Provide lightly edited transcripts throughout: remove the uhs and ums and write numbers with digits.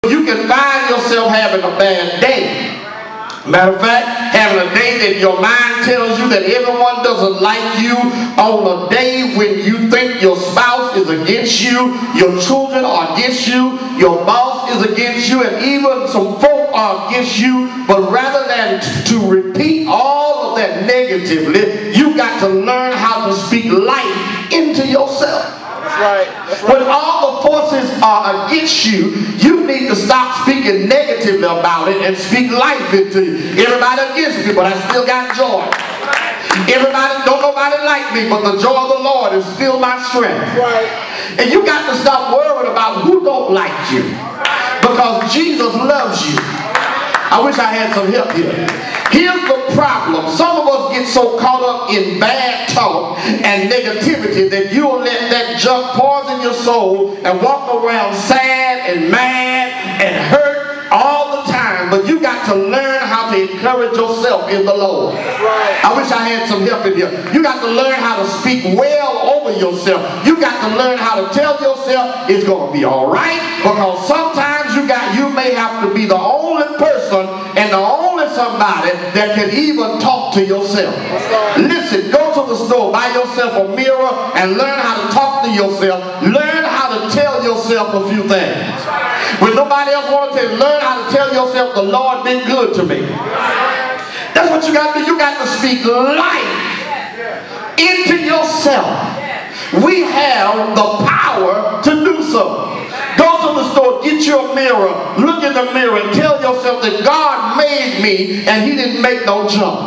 You can find yourself having a bad day. Matter of fact, having a day that your mind tells you that everyone doesn't like you, on a day when you think your spouse is against you, your children are against you, your boss is against you, and even some folk are against you. But rather than to repeat all of that negatively, you got to learn how to speak life into yourself. Right. When all the forces are against you, you need to stop speaking negatively about it and speak life into you. Everybody against me, but I still got joy. Everybody, don't nobody like me, but the joy of the Lord is still my strength. Right. And you got to stop worrying about who don't like you, because Jesus loves you. I wish I had some help here. Here's the problem. Some of us get so caught up in bad talk and negativity that you'll let that junk poison your soul and walk around sad and mad and hurt all the time. But you got to learn how to encourage yourself in the Lord. I wish I had some help in here. You got to learn how to speak well over yourself. You got to learn how to tell yourself it's going to be all right, because sometimes you may have to be the only person and the only somebody that can even talk to yourself. Listen, go to the store, buy yourself a mirror and learn how to talk to yourself. Learn how to tell yourself a few things. When nobody else wants to tell you, learn how to tell yourself the Lord been good to me. That's what you got to do. You got to speak life into yourself. We have the power to do so. Go to the store, get you a mirror, look in the mirror and tell yourself that God made me and he didn't make no junk.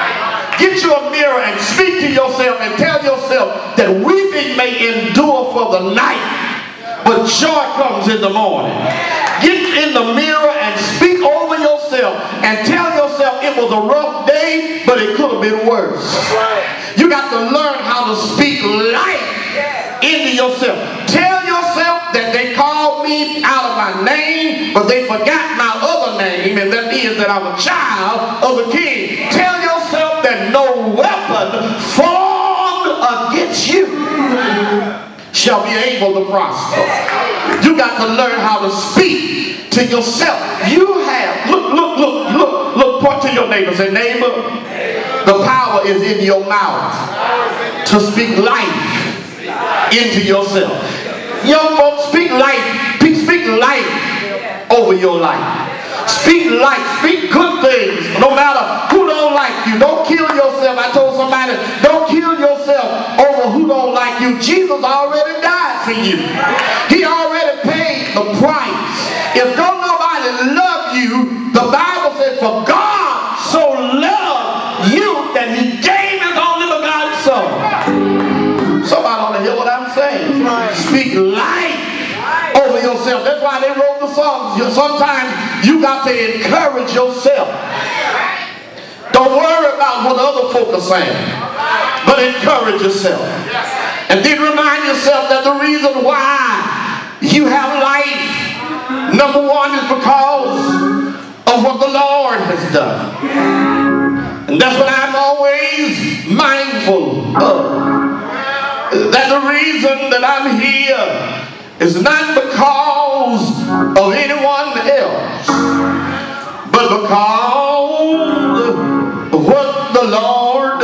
Get you a mirror and speak to yourself and tell yourself that weeping may endure for the night, but joy comes in the morning. Get in the mirror and speak over yourself and tell yourself it was a rough day, but it could have been worse. You got to learn how to speak life into yourself. Tell yourself that they called me out of my name, but they forgot my other name, and that is that I'm a child of the King. Tell yourself that no weapon formed against you shall be able to prosper. You got to learn how to speak to yourself. You have, look, point to your neighbor. Say, neighbor, the power is in your mouth to speak life into yourself. Young folks, speak life over your life. Speak life, speak good things, no matter who don't like you. Don't kill yourself. I told somebody, don't kill yourself over who don't like you. Jesus already died for you. He already paid the price. If don't nobody love you, the Bible says, for God so loved you that he gave his only begotten son. Somebody ought to hear what I'm saying. Speak life over yourself. That's why they wrote the songs. Sometimes you got to encourage yourself. Don't worry about what other folk are saying, but encourage yourself. And then remind yourself that the reason why you have life, number one, is because of what the Lord has done. And that's what I'm always mindful of. That the reason that I'm here is not because of anyone else, but because of what the Lord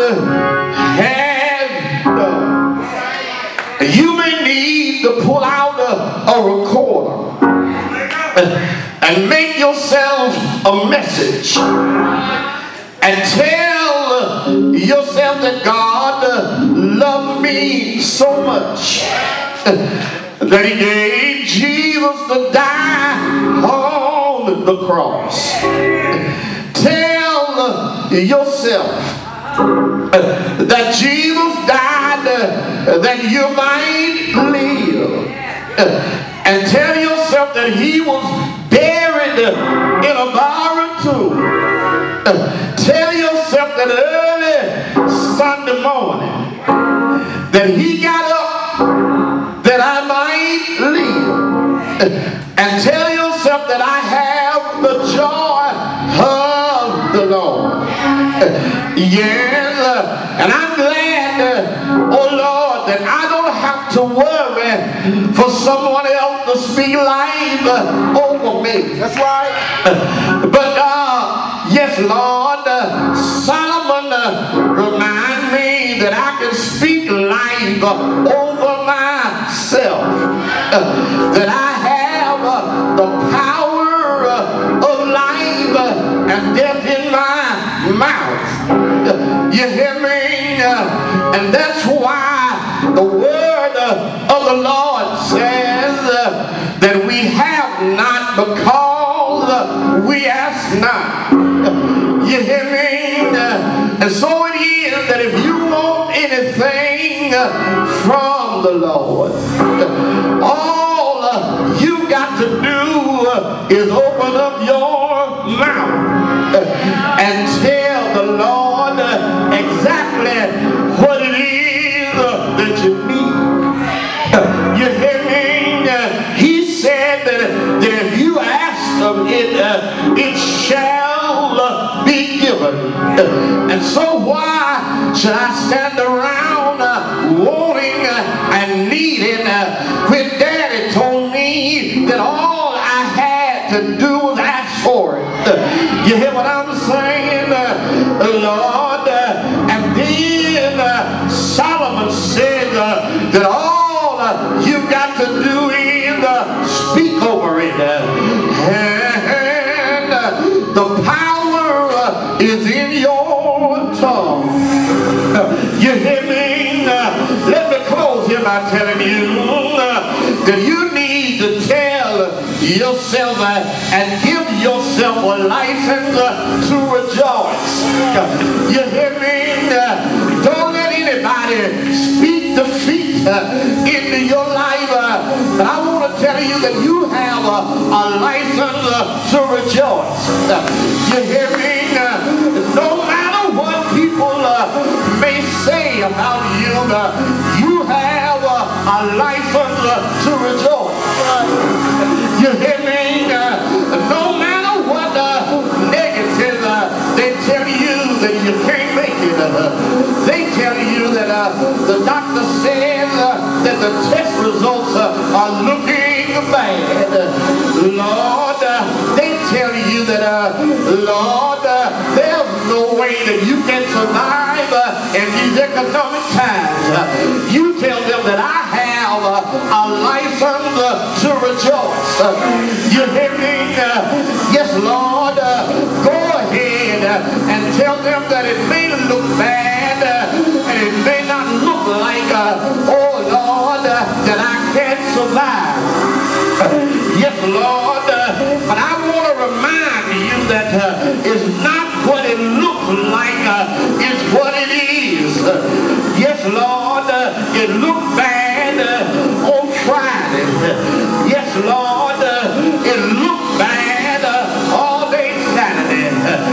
has done. You may need to pull out a recorder and make yourself a message and tell yourself that God loved me so much that he gave Jesus to die on the cross. Tell yourself that Jesus died that you might live. And tell yourself that he was buried in a borrowed tomb. Tell yourself that early Sunday morning that he got up that I might live. And tell yourself that I have the joy of the Lord. Yes, and I'm glad, oh Lord, that I don't have to worry for someone else to to speak life over me. That's right. But yes, Lord, Solomon remind me that I can speak life over myself. That I have the power of life and death in my mouth. You hear me? And that's why the word of the Lord says that we have not because we ask not. You hear me? And so it is that if you want anything from the Lord, all you got to do is open up your mouth and tell the Lord exactly what it is that you need. You hear me? He said that if you ask of it, it shall be given. And so why should I stand around wanting and needing when Daddy told me that all I had to do was ask for it? You hear what I'm saying, Lord? And then Solomon said that all you got to do is speak over it. And the power is in your tongue. You hear me? Let me close here by telling you that you need to tell yourself and give yourself a license to rejoice. You hear me? Don't let anybody speak defeat into your life. But I want to tell you that you have a license to rejoice. You hear me? No matter what people may say about you, you have a license to rejoice. You hear me? No matter what negative they tell you that you can't make it. They tell you that the doctor says that the test results are looking bad. Lord, they tell you that, Lord, there's no way that you can survive in these economic times. You tell them that I have a license to rejoice. You hear me? Yes, Lord, go ahead and tell them that it may look bad and it may not look like, oh Lord, that I can't survive. Yes, Lord, but I want to remind you that it's not what it looks like, it's what it is. Yes, Lord, it looked bad on Friday. Yes, Lord, it looked bad all day Saturday.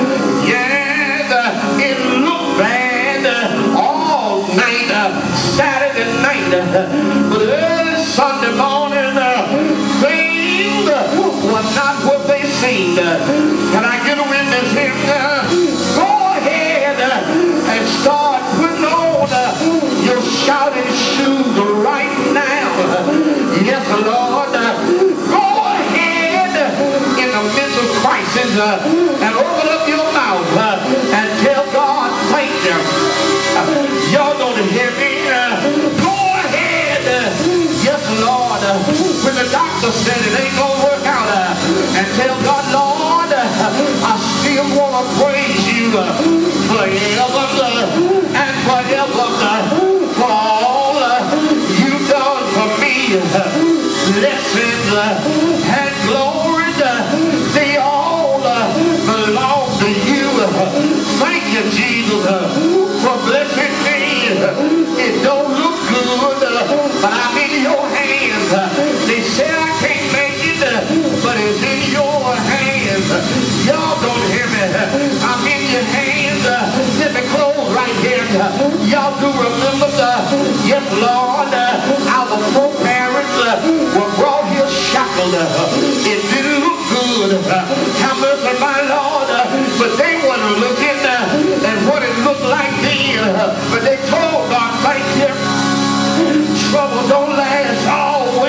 Yes, it looked bad all night Saturday night. But early Sunday morning, things were not what they seemed. Can I get a witness here? Go ahead and start putting on your shouting shoes right now. Yes, Lord. Go ahead in the midst of crisis and open up your mouth and tell God, thank you. Y'all don't hear me? Go ahead. Yes, Lord. When the doctor said it ain't gonna work out, and tell God, Lord, I still want to praise you forever and forever for all you've done for me. Blessings and glory, they all belong to you. Thank you, Jesus, for blessing me. It don't look good, but I'm in your hands. They said I can't make it, but it's in your hands. Y'all don't hear me. I'm in your hands. Let me close right here. Y'all do remember yes, Lord, our foreparents were brought here shackled. It didn't look good. Have mercy, my Lord. But they weren't looking at what it looked like then. But they told God, thank you. Trouble don't last always.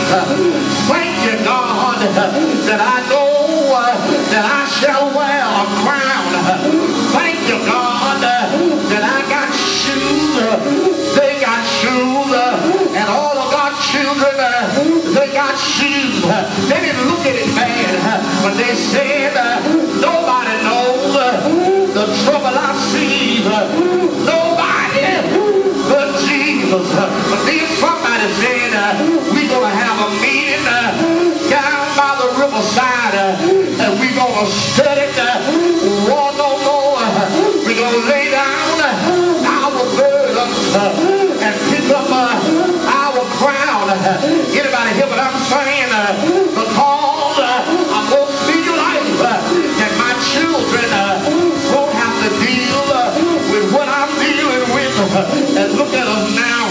Thank you, God, that I know that I shall wear a crown. Thank you, God, that I got shoes, they got shoes, and all of God's children, they got shoes. They didn't look at it bad, but they said, nobody knows the trouble I see. Nobody but Jesus. But then somebody said, we're going to have a meeting down by the riverside, and we're going to study war no more. We're going to lay down our burdens and pick up our crown. Anybody hear what I'm saying? Because I'm going to speak life, and my children won't have to deal with what I'm dealing with. And look at us now,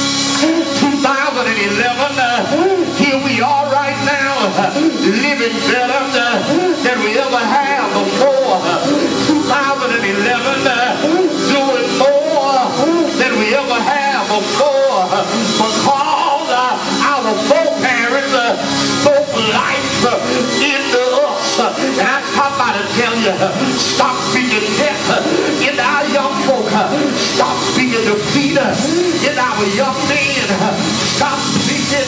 2011, here we are right now, living better than we ever have before. 2011, doing more than we ever have before, because our foreparents spoke life into us. And I'm about to tell you, stop speaking death in our young folk. Stop speaking defeat in our young men. Stop speaking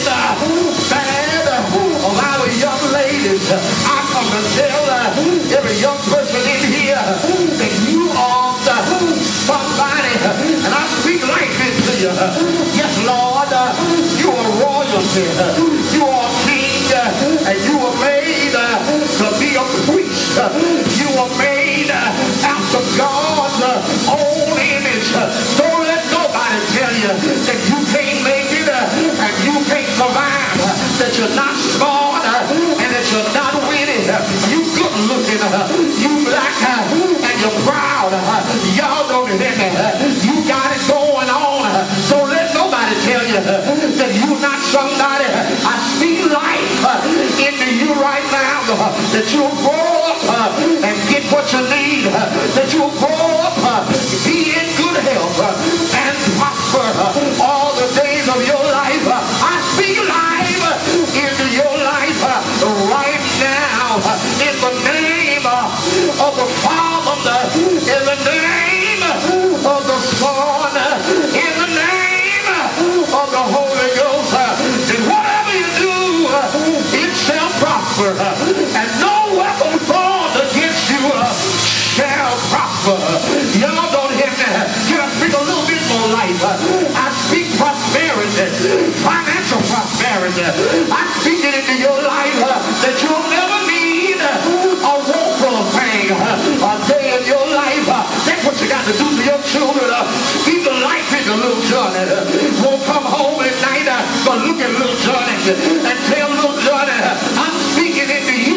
bad of our young ladies. I come to tell every young person in here that you are somebody, and I speak life into you. Yes, Lord, you are royalty. You are king, and you were made to be a priest. You were made after God's own image. Don't let nobody tell you that you can't make it and you can't survive, that you're not smart and that you're not witty. You good looking, you black, and you're proud. Y'all don't hear me. You got it going on. Don't let nobody tell you that you're not somebody. I speak life into you right now, that you'll grow up and get what you need, that you'll grow up, be in good health, and prosper all the days of your life. I speak life into your life right now, in the name of the Father, in the name of the Son, in the name of the Holy Ghost. And whatever you do, it shall prosper, and no weapon formed against you shall prosper. Y'all don't hear me. Can I speak a little bit more life? I speak prosperity, financial prosperity. I speak it into your life that you'll never need a woeful thing a day in your life. That's what you got to do to your children. Speak the life into little Johnny. Won't come home at night, but look at little Johnny and tell little Johnny, I'm speaking into you.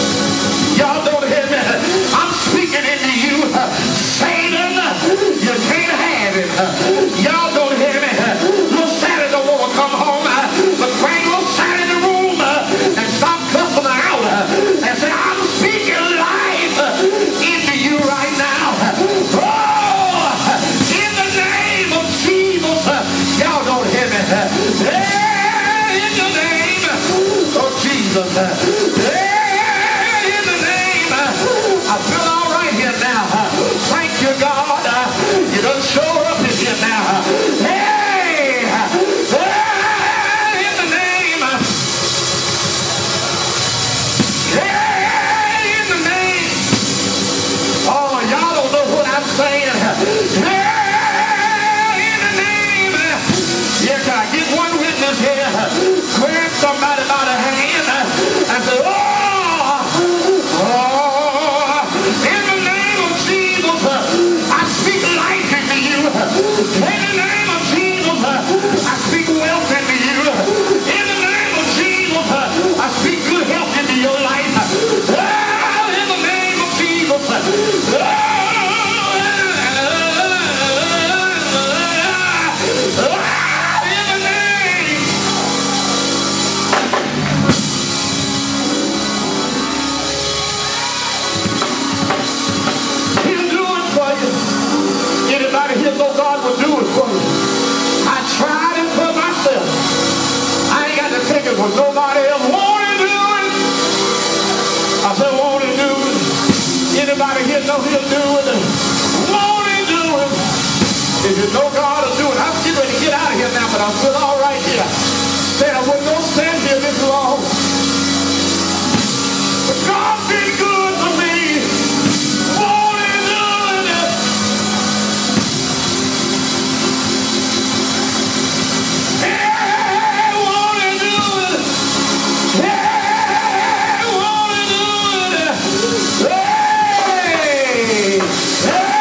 Y'all don't hear me. I'm speaking into you. Satan, you can't have it. Y'all don't hear me. Little Sally don't want to come home, but bring little Sally in the room and stop cussing her out and say, I'm speaking life into you right now. Oh, in the name of Jesus. Y'all don't hear me. Yeah, in the name of Jesus. Yeah. I feel all right here now. Thank you, God. You done show up in here now. Hey! Hey! In the name. Hey! In the name. Oh, y'all don't know what I'm saying. Hey! In the name. Yeah, can I get one witness here? Grab somebody by the hand and say, oh! Oh! In the name of Jesus, I I feel all right here. Said I wasn't going to stand here this long. But God's been good to me. Won't He do it? Hey, won't He do it? Hey, won't He do it? Hey, hey.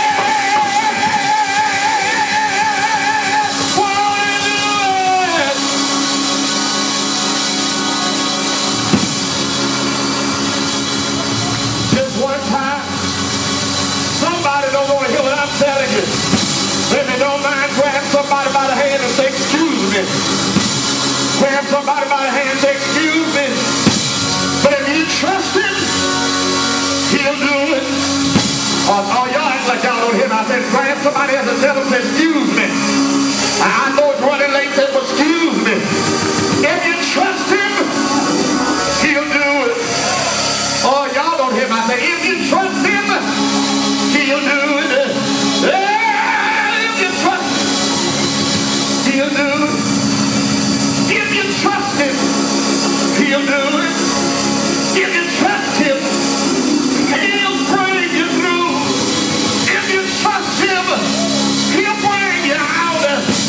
If you don't mind, grab somebody by the hand and say, excuse me. Grab somebody by the hand and say, excuse me. But if you trust Him, He'll do it. Oh, y'all act like y'all don't hear me. I said, grab somebody else and tell them, say, excuse me. I know it's running late, say, but excuse me. If you trust Him, He'll do it. Oh, y'all don't hear me. I said, if you trust Him, He'll do it. He'll do it. If you trust Him, He'll do it. If you trust Him, He'll bring you through. If you trust Him, He'll bring you out.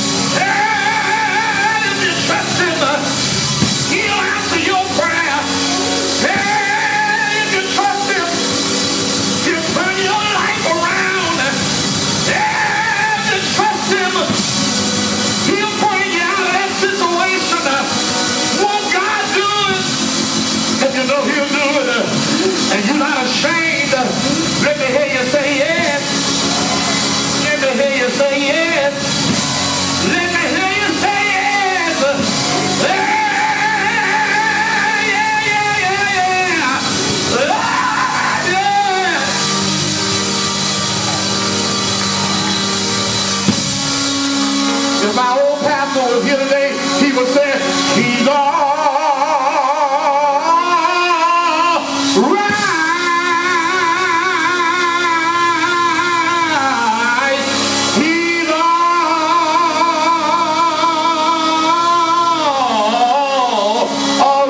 And if you trust Him, He'll answer your prayer. And if you trust Him, He'll turn your life around. And if you trust Him, He'll bring you out of that situation. Won't God do it? If you know He'll do it, and you're not ashamed, let me hear you say yes. Let me hear you say yes. Let me hear you say yes. Yeah, yeah, yeah, yeah, yeah. If my old pastor was here today, he would say, He's all right. He's all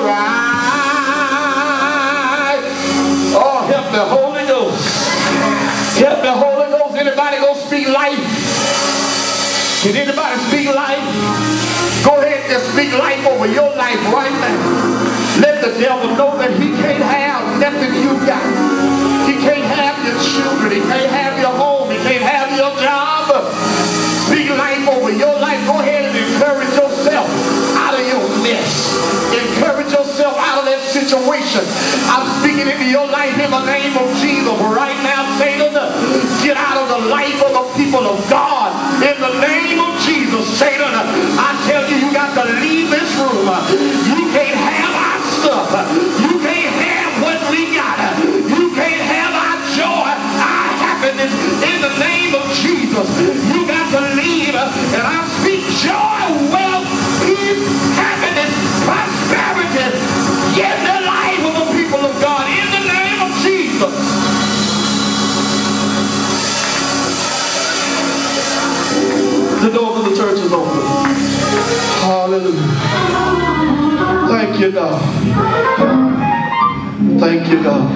right. Oh, help me, Holy Ghost. Help me, Holy Ghost. Anybody go speak life? Can anybody speak life? Go ahead and speak life over your life right now. Let the devil know that he can't have nothing you got. He can't have your children. He can't have your home. He can't have your job. Speak life over your life. Go ahead and encourage yourself out of your mess. Encourage yourself out of that situation. I'm speaking into your life in the name of Jesus. Right now, Satan, get out of the life of the people of God. In the name of Jesus, Satan, I tell you, you got to leave this room. You can't have our stuff. You can't have what we got. You can't have our joy, our happiness. In the name of Jesus, you got to leave. And I speak joy, wealth, peace, happiness, prosperity in the life of the people of God. In the name of Jesus. The doors of the church is open. Hallelujah. Thank you, God. Thank you, God.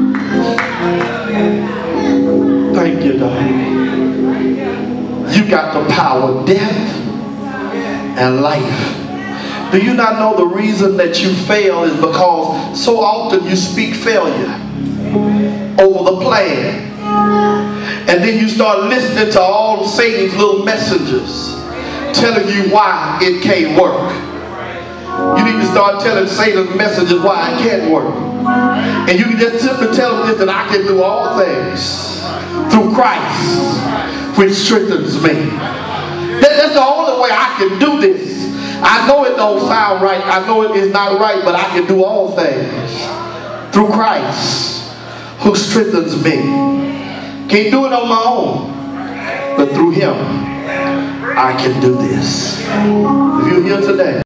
Thank you, God. You got the power of death and life. Do you not know the reason that you fail is because so often you speak failure over the plan? And then you start listening to all Satan's little messengers telling you why it can't work. You need to start telling Satan's messengers why it can't work. And you can just simply tell them this, that I can do all things through Christ, which strengthens me. That's the only way I can do this. I know it don't sound right. I know it is not right, but I can do all things through Christ, who strengthens me. Can't do it on my own, but through Him, I can do this. If you're here today,